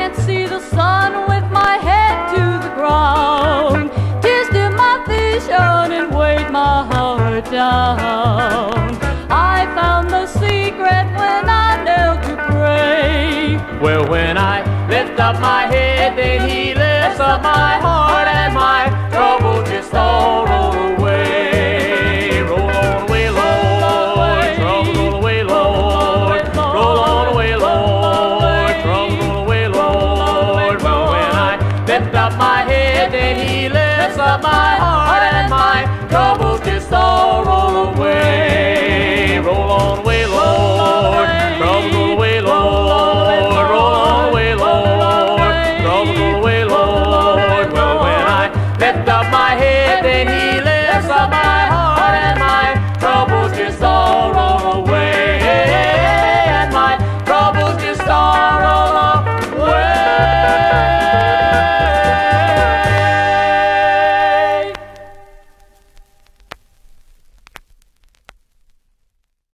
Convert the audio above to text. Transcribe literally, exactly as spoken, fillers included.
can't see the sun with my head to the ground. Tears dim my vision and weighed my heart down. I found the secret when I knelt to pray. Well, when I lift up my head, then he lifts up my heart, and my troubles just all roll away. Roll on away, Lord, troubles roll away, Lord. Roll on away, Lord, troubles roll away, Lord. But when I lift up my head, then he lifts up my heart, and my troubles just all roll away. Roll on away, Lord.